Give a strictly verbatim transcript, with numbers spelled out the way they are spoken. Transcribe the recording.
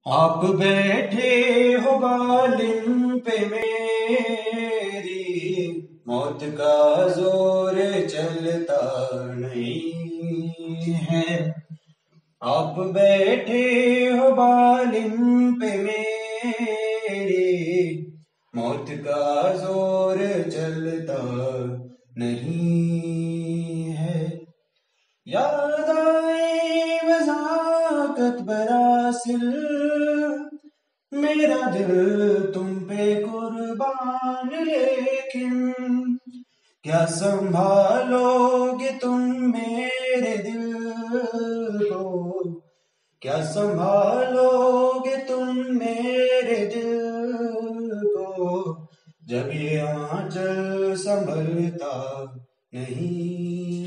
आप बैठे हो बालिम पे मेरी, मौत का जोर चलता नहीं है। आप बैठे हो बालिम पे मेरी, मौत का जोर चलता नहीं है। याद आए वज़ाकत बरासिल, मेरा दिल तुम पे कुर्बान, लेकिन क्या संभालोगे तुम मेरे दिल को, क्या संभालोगे तुम मेरे दिल को, जब ये आंचल संभलता नहीं